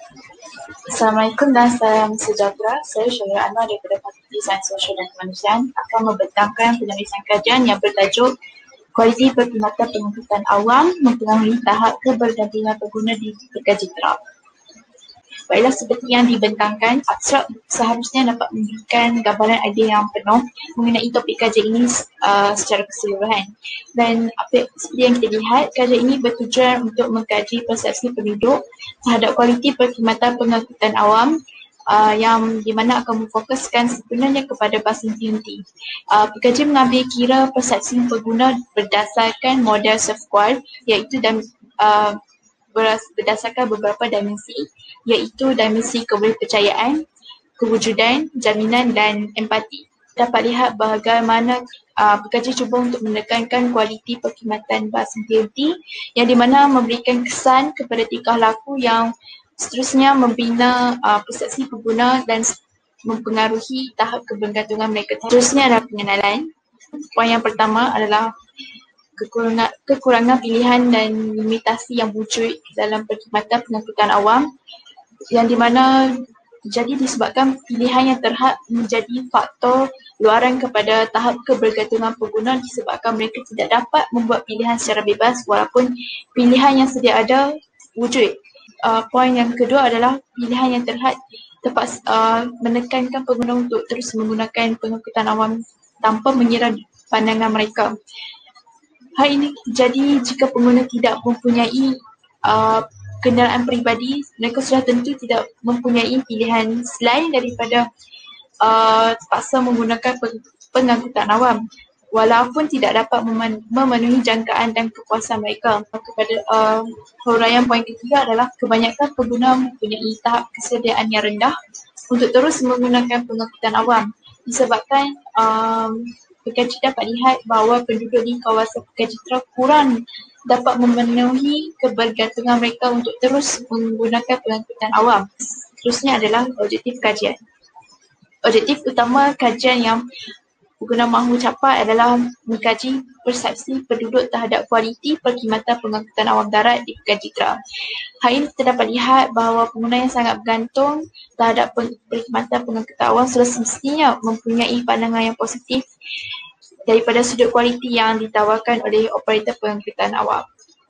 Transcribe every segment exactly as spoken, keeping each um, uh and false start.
Assalamualaikum dan salam sejahtera. Saya Shahirah Anuar daripada Fakulti Sains Sosial dan Kemanusiaan akan membentangkan penulisan kajian yang bertajuk Kualiti Perkhidmatan Pengangkutan Awam Mempengaruhi Tahap Kebergantungan Pengguna di Pekan Jitra. Baiklah, seperti yang dibentangkan, abstrak seharusnya dapat memberikan gambaran idea yang penuh mengenai topik kajian ini uh, secara keseluruhan. Dan apa, seperti yang kita lihat, kajian ini bertujuan untuk mengkaji persepsi penduduk terhadap kualiti perkhidmatan pengangkutan awam uh, yang di mana akan memfokuskan sebenarnya kepada bahasan Binti. Uh, pengkaji mengambil kira persepsi pengguna berdasarkan model self-qual, iaitu dan uh, berdasarkan beberapa dimensi, iaitu dimensi kepercayaan, kewujudan, jaminan dan empati. Dapat lihat bagaimana uh, pengkaji cuba untuk menekankan kualiti perkhidmatan bahasan Binti yang di mana memberikan kesan kepada tingkah laku yang seterusnya membina uh, persepsi pengguna dan mempengaruhi tahap kebergantungan mereka. Seterusnya adalah pengenalan. Poin yang pertama adalah Kekurangan, kekurangan pilihan dan limitasi yang wujud dalam perkhidmatan pengangkutan awam yang di mana jadi disebabkan pilihan yang terhad menjadi faktor luaran kepada tahap kebergantungan pengguna disebabkan mereka tidak dapat membuat pilihan secara bebas walaupun pilihan yang sedia ada wujud. Uh, poin yang kedua adalah pilihan yang terhad dapat uh, menekankan pengguna untuk terus menggunakan pengangkutan awam tanpa mengira pandangan mereka. Hal ini terjadi jika pengguna tidak mempunyai uh, kenderaan peribadi, mereka sudah tentu tidak mempunyai pilihan selain daripada uh, terpaksa menggunakan pengangkutan awam walaupun tidak dapat memenuhi jangkaan dan kepuasan mereka. Kepada uh, huraian poin ketiga adalah kebanyakan pengguna mempunyai tahap kesediaan yang rendah untuk terus menggunakan pengangkutan awam disebabkan um, pengkaji dapat lihat bahawa penduduk di kawasan Pekan Jitra kurang dapat memenuhi kebergantungan mereka untuk terus menggunakan pengangkutan awam. Seterusnya adalah objektif kajian. Objektif utama kajian yang pengguna mahu capai adalah mengkaji persepsi penduduk terhadap kualiti perkhidmatan pengangkutan awam darat di Pekan Jitra. Hal ini kita dapat lihat bahawa pengguna yang sangat bergantung terhadap perkhidmatan pengangkutan awam sudah semestinya mempunyai pandangan yang positif daripada sudut kualiti yang ditawarkan oleh operator pengangkutan awam.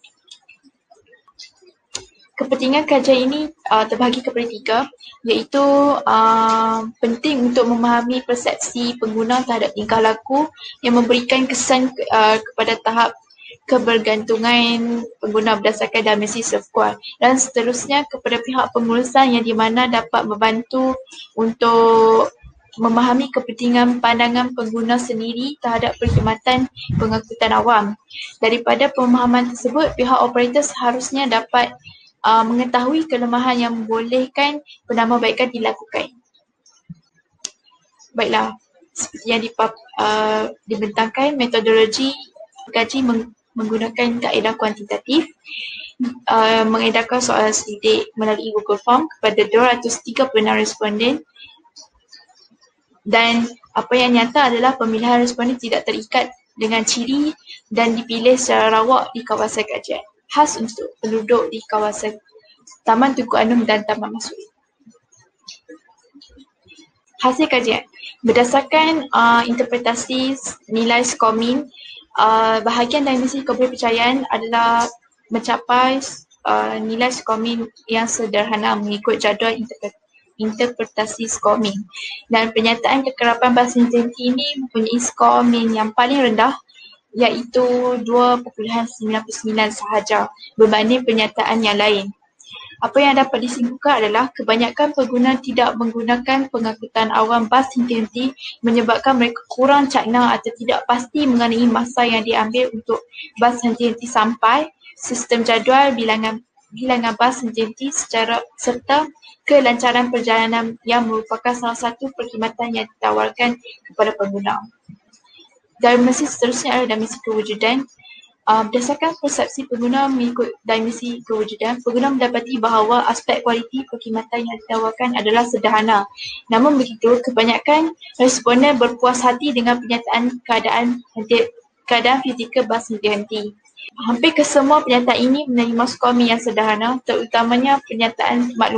Kepentingan kajian ini uh, terbahagi kepada tiga, iaitu uh, penting untuk memahami persepsi pengguna terhadap tingkah laku yang memberikan kesan uh, kepada tahap kebergantungan pengguna berdasarkan dimensi self-qual, dan seterusnya kepada pihak pengurusan yang di mana dapat membantu untuk memahami kepentingan pandangan pengguna sendiri terhadap perkhidmatan pengangkutan awam. Daripada pemahaman tersebut, pihak operator seharusnya dapat uh, mengetahui kelemahan yang membolehkan penambahbaikan dilakukan. Baiklah, seperti yang dipap, uh, dibentangkan, metodologi pengkaji meng- menggunakan kaedah kuantitatif, uh, mengedarkan soalan selidik melalui Google Form kepada dua ratus tiga puluh enam responden. Dan apa yang nyata adalah pemilihan responden tidak terikat dengan ciri dan dipilih secara rawak di kawasan kajian, khas untuk penduduk di kawasan Taman Tunku Anum dan Taman Masuri. Hasil kajian berdasarkan uh, interpretasi nilai skor min, uh, bahagian dimensi kepercayaan adalah mencapai uh, nilai skor min yang sederhana mengikut jadual interpretasi interpretasi skor min, dan pernyataan kekerapan bahasa Binti ini mempunyai skor min yang paling rendah iaitu dua perpuluhan sembilan sembilan sahaja berbanding pernyataan yang lain. Apa yang dapat disimpulkan adalah kebanyakan pengguna tidak menggunakan pengangkutan awam bas Binti menyebabkan mereka kurang cakna atau tidak pasti mengenai masa yang diambil untuk bas Binti sampai, sistem jadual bilangan bilangan bas Binti secara serta kelancaran perjalanan yang merupakan salah satu perkhidmatan yang ditawarkan kepada pengguna. Dimensi seterusnya adalah dimensi kewujudan. Uh, berdasarkan persepsi pengguna mengikut dimensi kewujudan, pengguna mendapati bahawa aspek kualiti perkhidmatan yang ditawarkan adalah sederhana. Namun begitu, kebanyakan responden berpuas hati dengan pernyataan keadaan keadaan fizikal bas Binti. Hampir kesemua pernyataan ini menerima skor min yang sederhana, terutamanya pernyataan maklumat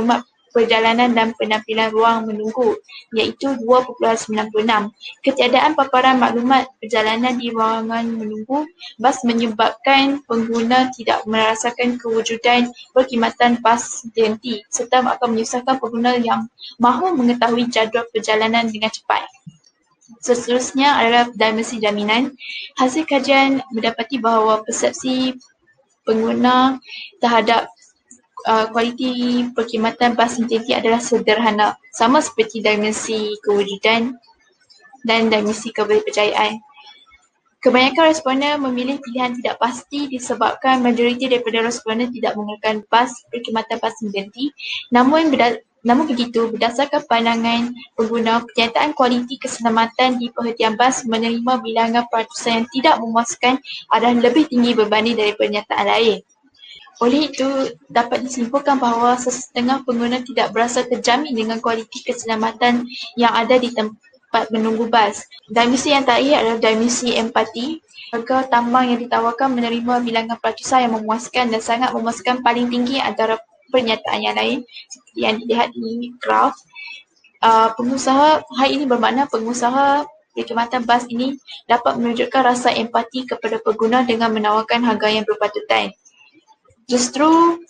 perjalanan dan penampilan ruang menunggu, iaitu dua perpuluhan sembilan puluh enam. Ketiadaan paparan maklumat perjalanan di ruangan menunggu bas menyebabkan pengguna tidak merasakan kewujudan perkhidmatan bas Binti serta akan menyusahkan pengguna yang mahu mengetahui jadual perjalanan dengan cepat. Seterusnya adalah dimensi jaminan. Hasil kajian mendapati bahawa persepsi pengguna terhadap uh, kualiti perkhidmatan bas Binti adalah sederhana, sama seperti dimensi kewujudan dan dimensi kepercayaan. Kebanyakan responden memilih pilihan tidak pasti disebabkan majoriti daripada responden tidak menggunakan bas perkhidmatan bas Binti. Namun berda- namun begitu, berdasarkan pandangan pengguna, kenyataan kualiti keselamatan di perhentian bas menerima bilangan peratusan yang tidak memuaskan adalah lebih tinggi berbanding dari pernyataan lain. Oleh itu, dapat disimpulkan bahawa sesetengah pengguna tidak berasa terjamin dengan kualiti keselamatan yang ada di tempat menunggu bas. Dimensi yang terakhir adalah dimensi empati. Harga tambang yang ditawarkan menerima bilangan peratusan yang memuaskan dan sangat memuaskan paling tinggi antara pernyataan yang lain seperti yang dilihat di graf. Uh, pengusaha, hal ini bermakna pengusaha perkhidmatan bas ini dapat menunjukkan rasa empati kepada pengguna dengan menawarkan harga yang berpatutan. Justru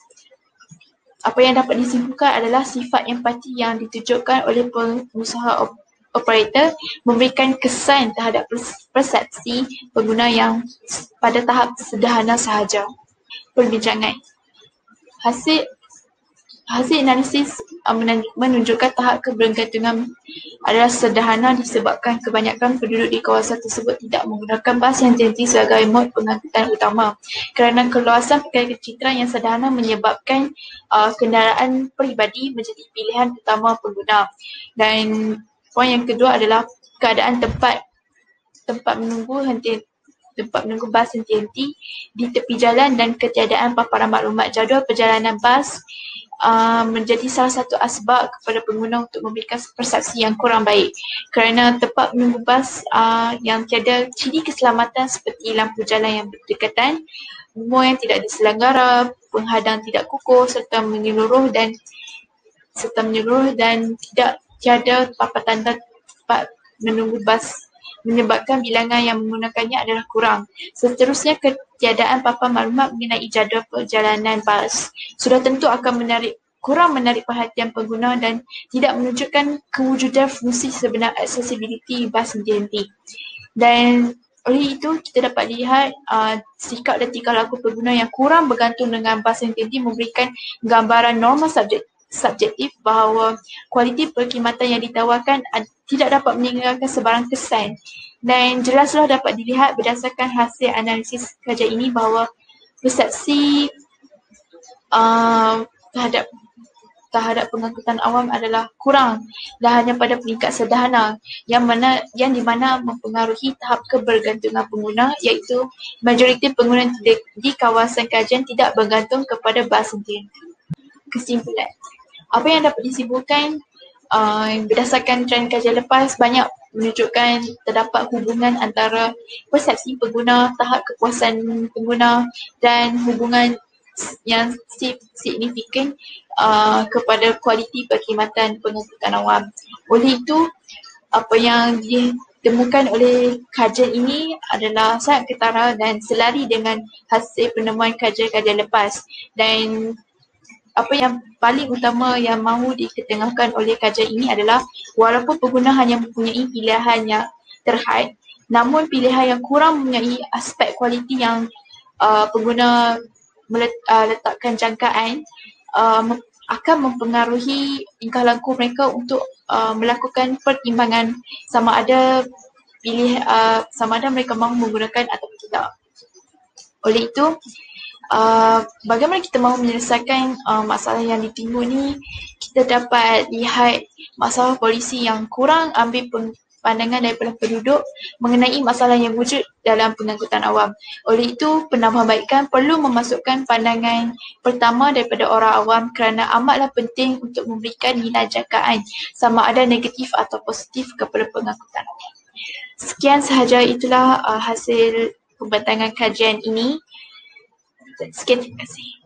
apa yang dapat disimpulkan adalah sifat empati yang ditunjukkan oleh pengusaha op- operator memberikan kesan terhadap persepsi pengguna yang pada tahap sederhana sahaja. Perbincangan. Hasil Hasil analisis uh, menunjukkan tahap kebergantungan adalah sederhana disebabkan kebanyakan penduduk di kawasan tersebut tidak menggunakan bas yang Binti sebagai mod pengangkutan utama. Kerana keluasan Pekan Jitra yang sederhana menyebabkan uh, kenderaan peribadi menjadi pilihan utama pengguna. Dan poin yang kedua adalah keadaan tempat tempat menunggu henti tempat menunggu bas henti-henti di tepi jalan dan ketiadaan paparan maklumat jadual perjalanan bas uh, menjadi salah satu asbab kepada pengguna untuk memberikan persepsi yang kurang baik. Kerana tempat menunggu bas uh, yang tiada ciri keselamatan seperti lampu jalan yang berdekatan, umur yang tidak diselenggara, penghadang tidak kukuh serta menyeluruh dan serta menyeluruh dan tidak tiada papan tanda tempat menunggu bas menyebabkan bilangan yang menggunakannya adalah kurang. Seterusnya, ketiadaan papan maklumat mengenai jadual perjalanan bas sudah tentu akan menarik kurang menarik perhatian pengguna dan tidak menunjukkan kewujudan fungsi sebenar accessibility bas Binti. Dan oleh itu, kita dapat lihat uh, sikap dan tingkah laku pengguna yang kurang bergantung dengan bas Binti memberikan gambaran norma subjek subjektif bahawa kualiti perkhidmatan yang ditawarkan ad, tidak dapat meninggalkan sebarang kesan. Dan jelaslah dapat dilihat berdasarkan hasil analisis kajian ini bahawa persepsi uh, terhadap terhadap pengangkutan awam adalah kurang dan hanya pada peringkat sederhana yang mana yang di mana mempengaruhi tahap kebergantungan pengguna, iaitu majoriti pengguna di, di kawasan kajian tidak bergantung kepada bas Binti. Kesimpulan. Apa yang dapat disimpulkan uh, berdasarkan trend kajian lepas banyak menunjukkan terdapat hubungan antara persepsi pengguna, tahap kepuasan pengguna dan hubungan yang signifikan uh, kepada kualiti perkhidmatan pengangkutan awam. Oleh itu, apa yang ditemukan oleh kajian ini adalah sangat ketara dan selari dengan hasil penemuan kajian-kajian lepas. Dan apa yang paling utama yang mahu diketengahkan oleh kajian ini adalah walaupun pengguna hanya mempunyai pilihan yang terhad, namun pilihan yang kurang mempunyai aspek kualiti yang uh, pengguna melet, uh, letakkan jangkaan uh, akan mempengaruhi tingkah laku mereka untuk uh, melakukan pertimbangan sama ada pilih uh, sama ada mereka mahu menggunakan atau tidak. Oleh itu, Uh, bagaimana kita mahu menyelesaikan uh, masalah yang ditimbul ni, kita dapat lihat masalah polisi yang kurang ambil pandangan daripada penduduk mengenai masalah yang wujud dalam pengangkutan awam. Oleh itu, penambahbaikan perlu memasukkan pandangan pertama daripada orang awam kerana amatlah penting untuk memberikan nilai jangkaan sama ada negatif atau positif kepada pengangkutan awam. Sekian sahaja, itulah uh, hasil pembentangan kajian ini. Sekian, terima kasih.